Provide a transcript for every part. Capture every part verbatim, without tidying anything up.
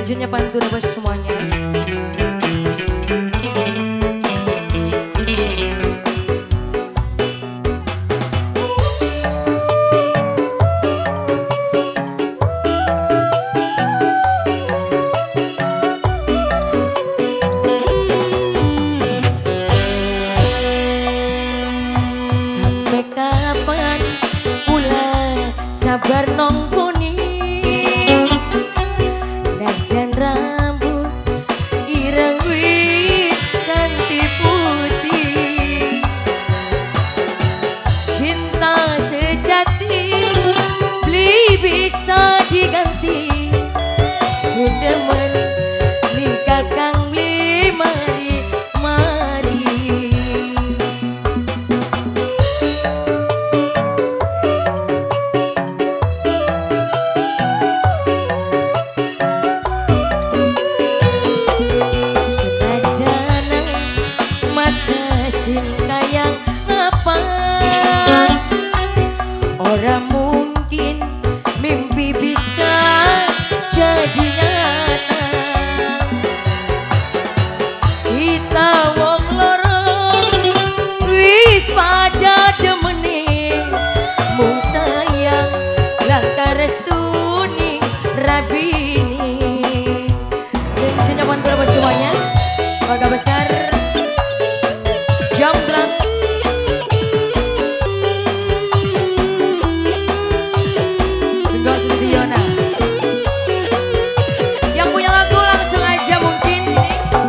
Tentunya pantun bos semuanya. Sampai kapan pula sabar nongkoni najan rambut ireng wis ganti putih. Cinta sejati beli bisa diganti, sudah menikah kang beli mari mari. Kayang apa orang mungkin mimpi bisa jadi nyata. Kita wong loro wis pada demene mung sayang lantar restuni rabini. Tentunya pantun bos semuanya, keluarga besar Jamblang. Enggak Setiona. Yang punya lagu langsung aja mungkin ini.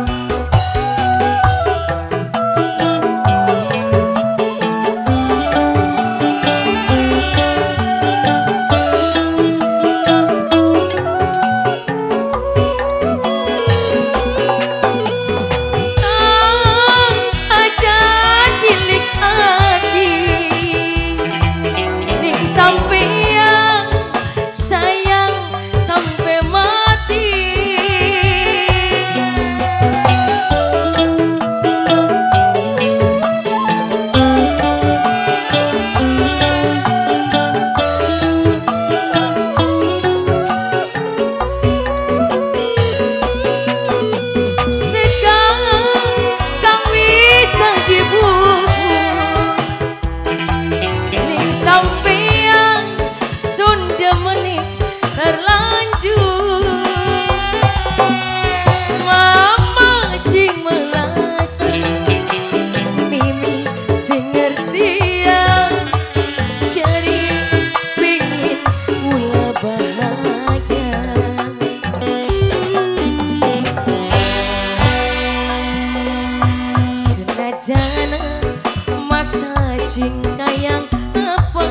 Jana maksa sing kayang apa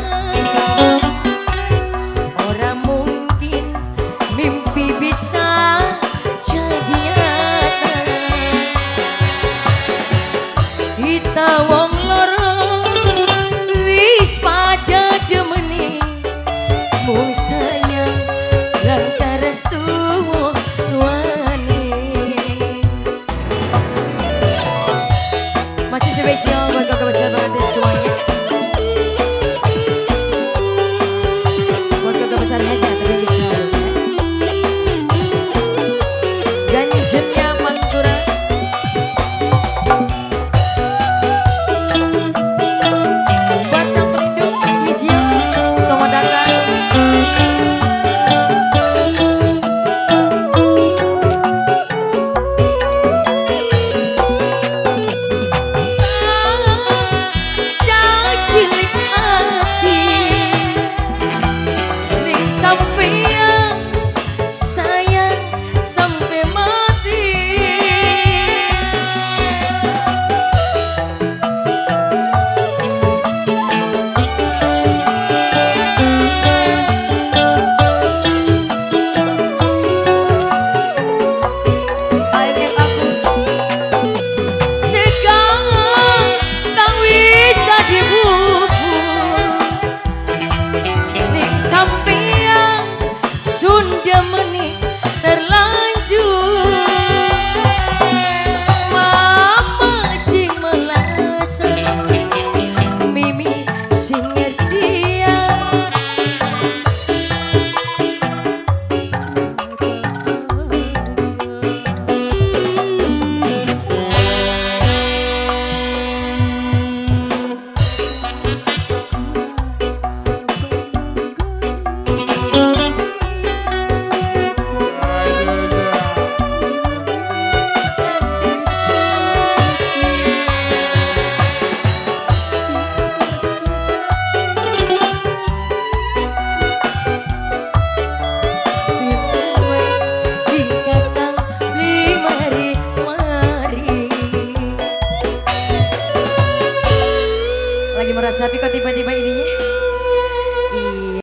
orang mungkin mimpi bisa jadi nyata. Kita wong loro wis pada demeni mung sayang lantar restu masih spesial buat kakak besar banget semuanya. Mas Sapi kok tiba-tiba ininya?